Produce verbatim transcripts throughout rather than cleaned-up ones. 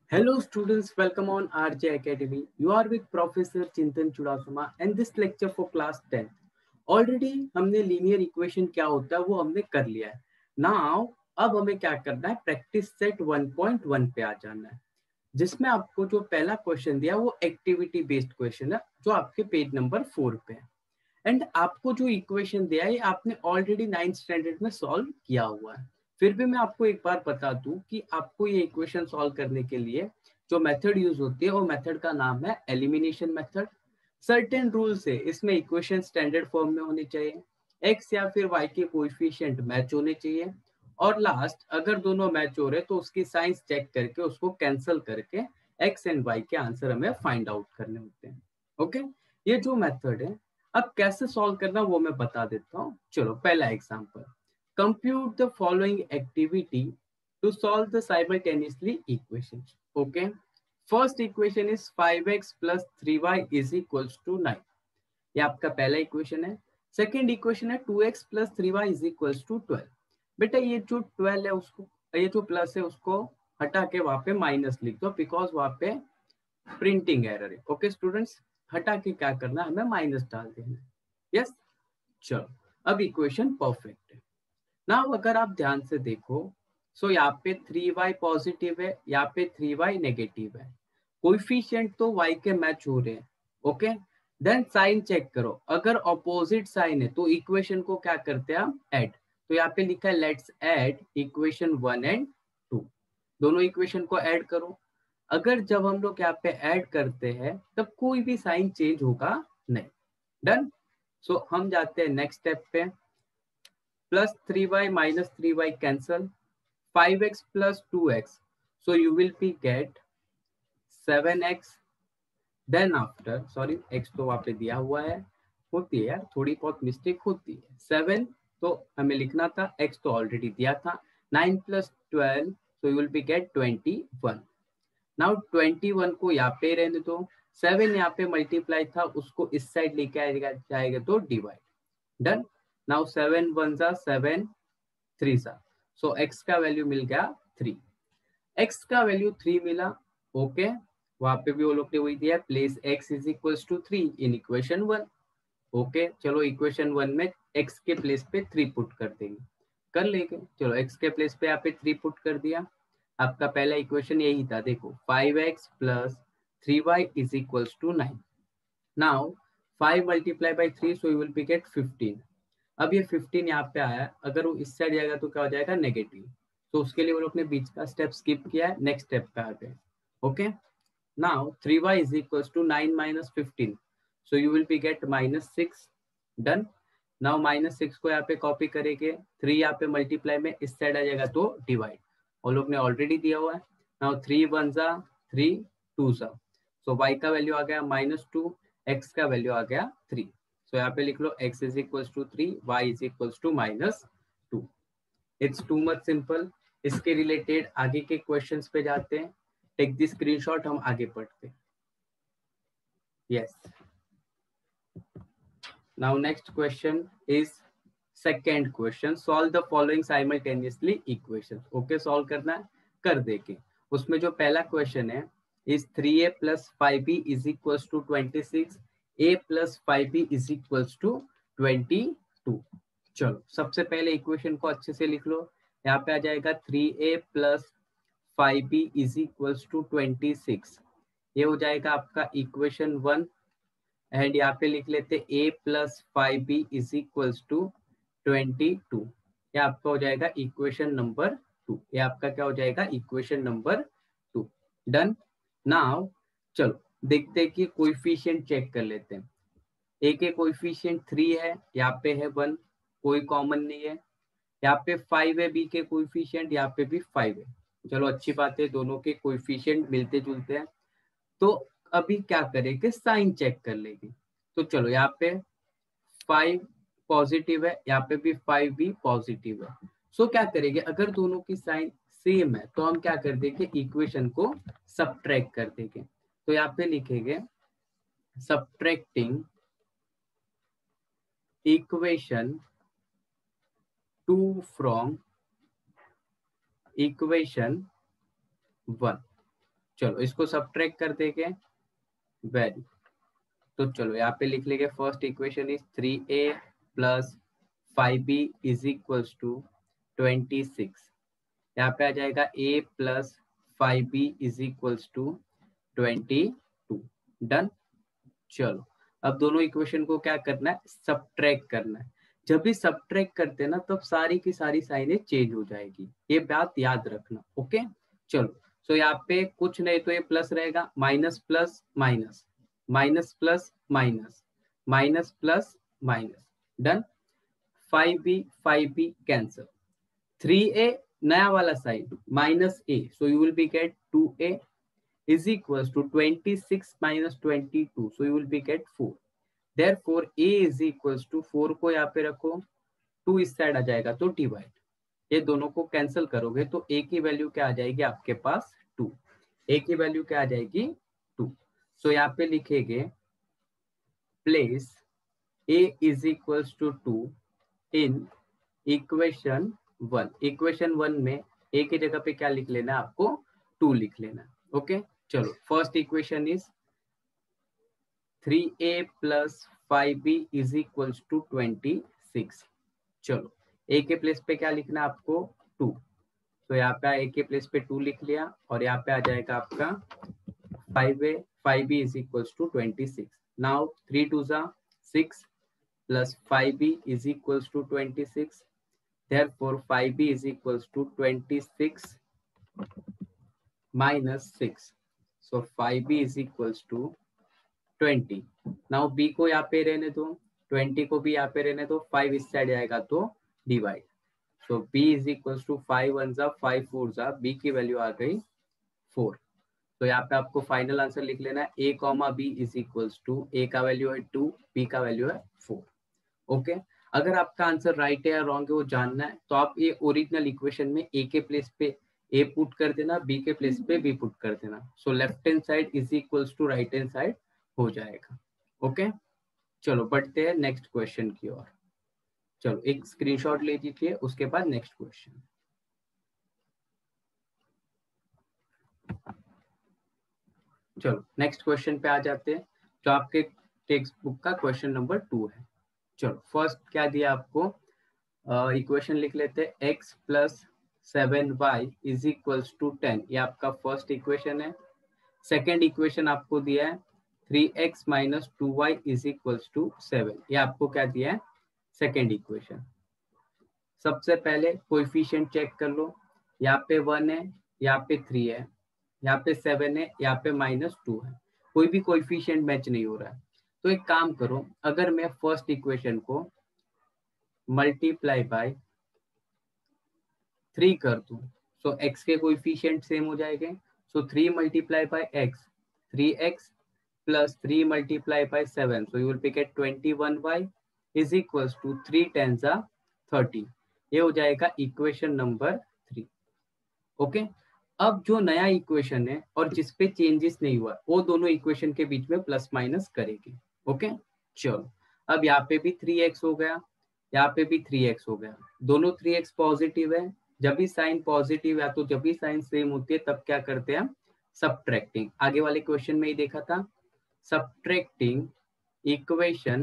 Hello students, welcome on R J Academy. You are with Professor Chintan Chudasama and this lecture for class tenth. Already हमने linear equation क्या होता है वो हमने कर लिया है. Now अब हमें क्या करना है, practice set one point one पे आ जाना है, जिसमें आपको जो पहला क्वेश्चन दिया वो एक्टिविटी बेस्ड क्वेश्चन है जो आपके पेज नंबर फोर पे है. एंड आपको जो इक्वेशन दिया है आपने ऑलरेडी नाइन्थ स्टैंडर्ड में सॉल्व किया हुआ है. फिर भी मैं आपको एक बार बता दूं कि आपको ये इक्वेशन सॉल्व करने के लिए जो मेथड यूज होती है वो मेथड का नाम है एलिमिनेशन मेथड. सर्टेन रूल्स है, इसमें इक्वेशन स्टैंडर्ड फॉर्म में होनी चाहिए, एक्स या फिर वाई के कोएफिशिएंट मैच होने चाहिए, और लास्ट अगर दोनों मैच हो रहे तो उसकी साइंस चेक करके उसको कैंसिल करके एक्स एंड वाई के आंसर हमें फाइंड आउट करने होते हैं. ओके, ये जो मेथड है अब कैसे सॉल्व करना वो मैं बता देता हूँ. चलो पहला example, compute the following activity to solve the simultaneously equation. Okay, first equation is five x plus three Y is equals to nine. ये आपका पहला इक्वेशन है. सेकेंड इक्वेशन है two x plus three Y is equals to twelve. बेटा ये जो twelve है उसको, ये जो प्लस है उसको हटा के वहां पे माइनस लिख दो बिकॉज वहां पे प्रिंटिंग एरर है. ओके स्टूडेंट्स, हटा के क्या करना है, हमें माइनस डाल देना है. यस, चलो अब इक्वेशन परफेक्ट है. ना अगर आप ध्यान से देखो सो यहाँ पे थ्री वाई पॉजिटिव है, यहाँ पे थ्री वाई नेगेटिव है, कोएफिशिएंट तो y के मैच हो रहे हैं. ओके, देन साइन चेक करो, अगर ऑपोजिट साइन है तो इक्वेशन को क्या करते हैं हम, ऐड. तो यहाँ पे लिखा है let's add equation one and two. दोनों इक्वेशन को ऐड करो. अगर जब हम लोग यहाँ पे ऐड करते हैं तब कोई भी साइन चेंज होगा नहीं. डन. सो so, हम जाते हैं नेक्स्ट स्टेप पे. Plus three y minus three y cancel, five x plus two x, so you will be get seven x. Then after, sorry x तो वहां पे दिया हुआ है, होती है यार थोड़ी बहुत मिस्टेक होती है. सेवन तो हमें लिखना था, एक्स तो ऑलरेडी दिया था. Nine plus twelve, so you will be get twenty one. Now twenty one को यहाँ पे रहने दो, सेवन यहाँ पे मल्टीप्लाई था उसको इस साइड लेके आएगा जाएगा तो divide. Done. Now seven one जा सेवन, थ्री जा, सो एक्स का वैल्यू मिल गया थ्री. एक्स का वैल्यू थ्री मिला. Okay okay? वहां पे भी वो लोग ने वही दिया, place x is equals to three in equation one. Okay, चलो इक्वेशन वन में एक्स के प्लेस पे थ्री पुट कर देंगे, कर लेंगे. चलो एक्स के प्लेस पे यहाँ पे थ्री पुट कर दिया. आपका पहला इक्वेशन यही था, देखो five x plus three Y is equals to nine. Now five multiply by three, so you will be get fifteen. अब ये फिफ्टीन यहाँ पे आया, अगर वो इस साइड जाएगा तो क्या हो जाएगा, नेगेटिव. तो उसके लिए वो लोग ने बीच का स्टेप स्किप किया है, नेक्स्ट स्टेप पे आ गए. Okay, now three Y is equals to nine minus fifteen, so you will be get minus six. Done. Now minus six को यहाँ पे कॉपी करेंगे, थ्री यहाँ पे मल्टीप्लाई में इस साइड आ जाएगा तो डिवाइड, और लोग ने ऑलरेडी दिया हुआ है. नाउ थ्री वन जा थ्री, टू जा, सो वाई का वैल्यू आ गया माइनस टू, एक्स का वैल्यू आ गया थ्री. सो यहाँ पे लिख लो x is equals to three, Y is equals to minus two. It's too much simple. इसके रिलेटेड आगे के क्वेश्चंस पे जाते हैं. टेक दी स्क्रीनशॉट, हम आगे पढ़ते हैं. Yes, now next question is second question, solve the following simultaneously equation. Okay, solve करना है, कर देंगे. उसमें जो पहला क्वेश्चन है is three a plus five b is equals to twenty six, a plus five b is equals to twenty two. चलो सबसे पहले इक्वेशन को अच्छे से लिख लो. यहाँ पे आ जाएगा three a plus five b is equals to twenty six. ये हो जाएगा आपका इक्वेशन वन. एंड यहाँ पे लिख लेते a plus five b is equals to twenty two. ये आपका हो जाएगा इक्वेशन नंबर टू. ये आपका क्या हो जाएगा, equation number two. Done. Now चलो देखते हैं कि कोएफिशिएंट चेक कर लेते हैं. ए के कोएफिशिएंट थ्री है, यहाँ पे है वन, कोई कॉमन नहीं है. यहाँ पे फाइव है, बी के कोएफिशिएंट यहाँ पे भी फाइव है. चलो अच्छी बात है, दोनों के कोएफिशिएंट मिलते जुलते हैं. तो अभी क्या करेंगे, साइन चेक कर लेंगे. तो चलो यहाँ पे फाइव पॉजिटिव है, यहाँ पे भी फाइव भी पॉजिटिव है. सो क्या करेंगे, अगर दोनों की साइन सेम है तो हम क्या कर देंगे, इक्वेशन को सबट्रैक्ट कर देंगे. तो यहाँ पे लिखेंगे subtracting equation two from equation one. चलो इसको सब्ट्रैक्ट कर देंगे, वेरी। तो चलो यहाँ पे लिख लेंगे first equation is three a plus five b is equals to twenty six. यहाँ पे आ जाएगा a plus five b is equals to twenty two. Done. चलो अब दोनों इक्वेशन को क्या करना है, सब्ट्रैक्ट करना है। जब भी सब्ट्रैक्ट करते हैं ना तब सारी की सारी साइनें चेंज हो जाएगी, ये बात याद रखना। ओके चलो, सो यहाँ पे कुछ नहीं तो ये प्लस रहेगा, minus plus minus, minus plus minus, minus plus minus. Done. Five b five b cancel, three a नया वाला side minus a, so you will be get two a is equals to twenty-six minus twenty-two, so you will be get four. Therefore a is equals to four को यहाँ पे रखो, to इस side आ जाएगा तो divide, ये दोनों को कैंसिल करोगे तो a की वैल्यू क्या आ जाएगी आपके पास, टू। a की वैल्यू क्या आ जाएगी, टू। सो यहाँ पे लिखेंगे place a is equals to two in equation one. Equation one में a की जगह पे क्या लिख लेना है आपको, टू लिख लेना। Okay okay? चलो first equation is three a plus five b is equals to twenty six. चलो a के प्लेस पे क्या लिखना है आपको, टू। तो यहाँ पे a के प्लेस पे टू लिख लिया और यहाँ पे आ जाएगा आपका five a, five b is equals to twenty six. Now three two जा six plus five b is equals to twenty six. Therefore five b is equals to twenty-six minus six. So five b is equals to twenty. Now b को यहाँ पे रहने दो, twenty को भी यहाँ पे रहने दो, फाइव इस साइड आएगा तो divide. So b is equals to five one जा फाइव फोर जा, b की वैल्यू आ गई फोर। तो यहाँ पे आपको फाइनल आंसर लिख लेना है a comma b is equals to a का वैल्यू है टू, b का वैल्यू है फोर। Okay okay? अगर आपका आंसर राइट है या रॉन्ग है वो जानना है तो आप ये ओरिजिनल इक्वेशन में ए के प्लेस पे ए पुट कर देना, बी के प्लेस पे बी पुट कर देना। So left hand side is equals to right hand side हो जाएगा। Okay okay? चलो बढ़ते हैं नेक्स्ट क्वेश्चन की ओर। चलो एक स्क्रीनशॉट ले लीजिए, उसके बाद नेक्स्ट क्वेश्चन। चलो नेक्स्ट क्वेश्चन पे आ जाते हैं, जो आपके टेक्स्ट बुक का क्वेश्चन नंबर टू है। चलो फर्स्ट क्या दिया आपको, इक्वेशन uh, लिख लेते हैं x plus seven y is equals to ten, ये आपका फर्स्ट इक्वेशन है। सेकेंड इक्वेशन आपको दिया है three x minus two y is equals to seven, ये आपको क्या दिया है, सेकेंड इक्वेशन। सबसे पहले कोएफिशिएंट चेक कर लो, यहाँ पे वन है, यहाँ पे थ्री है, यहाँ पे सेवन है, यहाँ पे माइनस टू है, कोई भी कोएफिशिएंट मैच नहीं हो रहा है। तो एक काम करो, अगर मैं फर्स्ट इक्वेशन को मल्टीप्लाई बाय थ्री कर दूं सो एक्स के कोएफिशिएंट सेम हो जाएंगे। So three multiply by x, three x plus three multiply by seven, so you will be get twenty one y is equals to three ten जा thirty. ये हो जाएगा equation number three. Okay, अब जो नया equation है और जिसपे चेंजेस नहीं हुआ वो दोनों इक्वेशन के बीच में प्लस माइनस करेगी। ओके चलो, अब यहाँ पे भी थ्री एक्स हो गया, यहाँ पे भी थ्री एक्स हो गया, दोनों थ्री एक्स पॉजिटिव है। जब भी साइन पॉजिटिव है तो जब भी साइन सेम होती है तब क्या करते हैं हम, सब्ट्रैक्टिंग। आगे वाले क्वेश्चन में ही देखा था, subtracting equation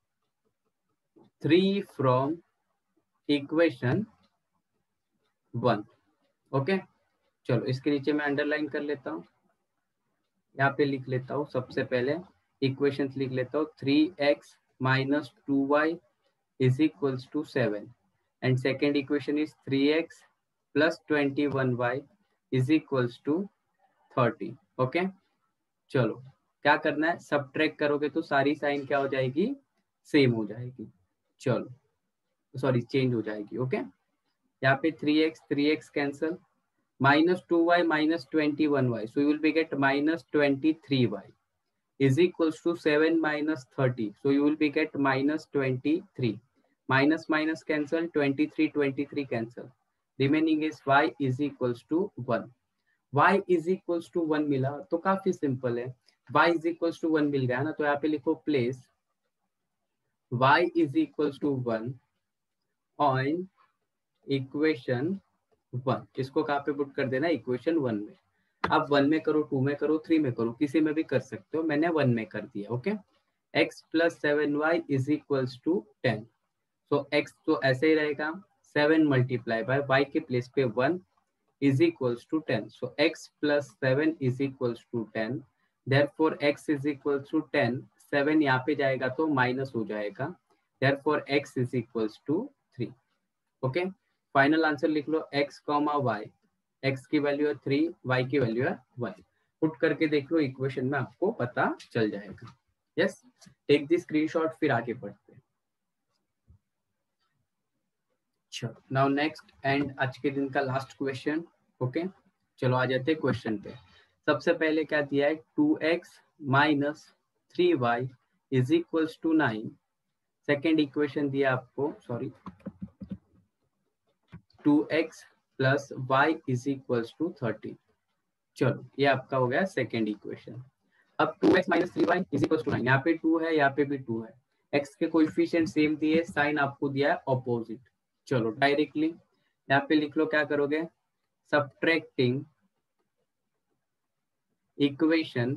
three from equation one. Okay चलो इसके नीचे मैं अंडरलाइन कर लेता हूँ, यहाँ पे लिख लेता हूँ। सबसे पहले इक्वेशंस लिख लेता हूँ, three x minus two y is equals to seven, and second equation is three x plus twenty one y is equals to thirty. Okay चलो क्या करना है, सब्ट्रैक्ट करोगे तो सारी साइन क्या हो जाएगी, सेम हो जाएगी। चलो सॉरी चेंज हो जाएगी। ओके यहाँ पे three x three x cancel, minus two y minus twenty one y, so you will be get minus twenty three y is equals to seven minus thirty, so you will be get minus twenty-three. Minus minus cancel, twenty-three, twenty-three cancel. Remaining is y is equals to one. y is equals to one मिला तो काफी simple है, y is equals to one मिल गया ना, तो यहाँ पे लिखो place y is equals to one on equation one. इसको कहाँ पे पुट कर देना, इक्वेशन वन में। आप वन में करो, टू में करो, थ्री में करो, किसी में भी कर सकते हो, मैंने वन में कर दिया। Okay, x plus seven y is equals to ten. So x तो ऐसे ही रहेगा, सेवन मल्टीप्लाई बाय y के प्लेस पे one is equals to ten. So x plus seven is equals to ten. Therefore x is equals to ten. Seven यहाँ पे जाएगा तो माइनस हो जाएगा. Therefore x is equals to थ्री. Okay, final answer लिख लो x कॉमा y. x की वैल्यू है थ्री, y की वैल्यू है वन. पुट करके देख लो इक्वेशन में, आपको पता चल जाएगा. यस, टेक दी स्क्रीनशॉट, फिर आगे बढ़ते हैं. चलो नाउ नेक्स्ट एंड आज के दिन का लास्ट क्वेश्चन. ओके, चलो आ जाते हैं क्वेश्चन पे. सबसे पहले क्या दिया है, two x minus three Y is equals to nine. Second equation दिया आपको, sorry, two x plus y is equals to thirty. चलो ये आपका हो गया सेकेंड इक्वेशन. अब two x minus three Y is equals to nine, यहाँ पे टू है, यहाँ पे भी टू है. एक्स के कोएफिशिएंट सेम दिए, साइन आपको दिया है ऑपोजिट. चलो डायरेक्टली यहाँ पे लिख लो, क्या करोगे, subtracting equation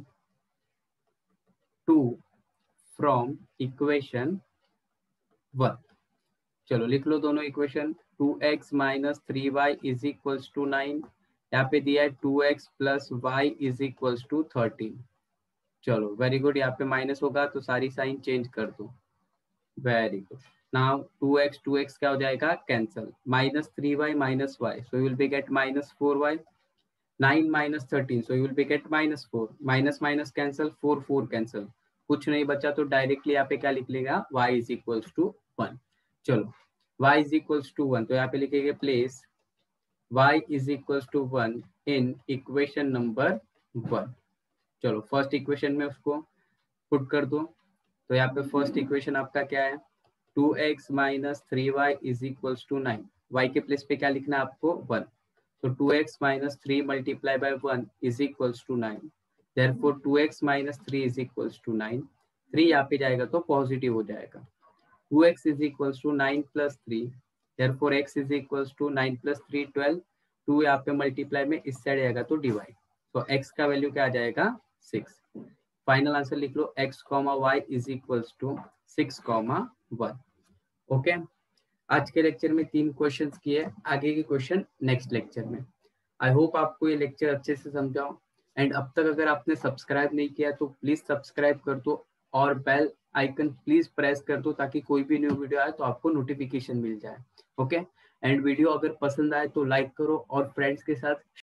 two from equation one. चलो लिख लो दोनों equation. Two x minus three Y is equals to nine, यहाँ पे दिया है two x plus y is equals to thirteen. चलो वेरी गुड, यहाँ पे माइनस होगा तो सारी साइन चेंज कर दो. Very good. Now two x two x क्या हो जाएगा, cancel. Minus three y minus y, so you will be get minus four y. Nine minus thirteen, so you will be get minus four. Minus minus cancel, four four cancel, कुछ नहीं बचा तो directly यहाँ पे क्या लिख लेगा, y is equals to one. चलो y is equals to one, तो यहाँ पे लिखेंगे place y is equals to one in equation number one. चलो फर्स्ट इक्वेशन में उसको पुट कर दो. तो यहाँ पे फर्स्ट इक्वेशन आपका क्या है, two x minus three Y is equals to nine. Y के प्लेस पे क्या लिखना है आपको, one. So two x minus three multiplied by one is equals to nine. Therefore two x minus three is equals to nine. Three यहाँ पे जाएगा तो पॉजिटिव हो जाएगा. Two x is equals to nine plus three. Therefore x is equals to nine plus three, twelve. Two यहाँ पे multiply में इस साइड आएगा तो डिवाइड. तो x का वैल्यू क्या आ जाएगा, सिक्स. फाइनल आंसर लिख लो, x comma y is equals to six comma one. Okay, आज के लेक्चर में तीन क्वेश्चंस किए, आगे के क्वेश्चन नेक्स्ट लेक्चर में. आई होप आपको ये लेक्चर अच्छे से समझाओ. एंड अब तक अगर आपने सब्सक्राइब नहीं किया तो प्लीज सब्सक्राइब कर दो और बेल आइकन प्लीज प्रेस कर दो ताकि कोई भी न्यू वीडियो आए तो आपको नोटिफिकेशन मिल जाए. ओके, एंड वीडियो अगर पसंद आए तो लाइक करो और फ्रेंड्स के साथ